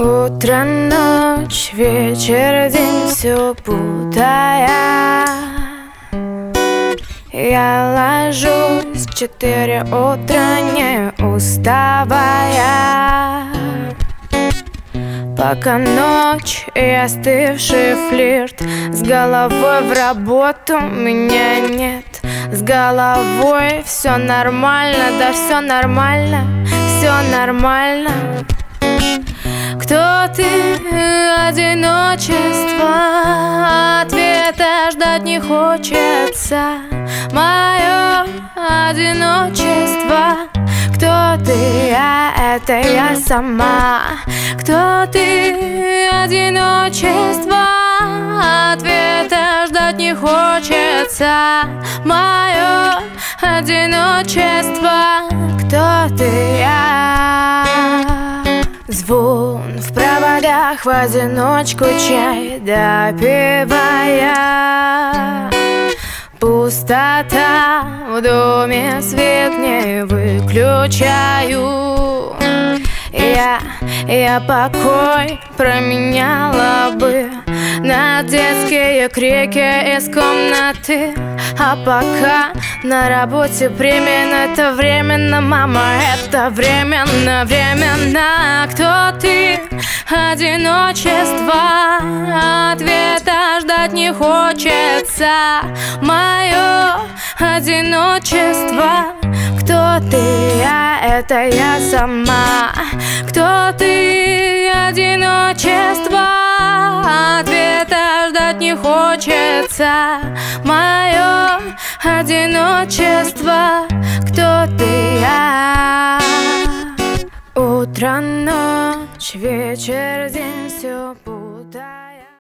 Утро, ночь, вечер, день, все путая. Я ложусь в 4 утра, не уставая. Пока ночь и остывший флирт, с головой в работу меня нет. С головой все нормально, да все нормально, все нормально. Кто ты? Одиночество, ответа ждать не хочется. Мое одиночество. Кто ты? Это я сама. Кто ты? Одиночество, ответа ждать не хочется. Мое одиночество. Кто ты? Звон в проводах, в одиночку чай допивая. Пустота в доме, свет не выключаю. Я покой променяла бы на детские крики из комнаты. А пока на работе временно, это временно, мама, это временно, временно. Кто ты? Одиночество, ответа ждать не хочется. Мое одиночество. Кто ты? Это я сама. Кто ты? Одиночество, ответа ждать не хочется. Мое одиночество. Кто ты? Утро, ночь, вечер, день, все путаю.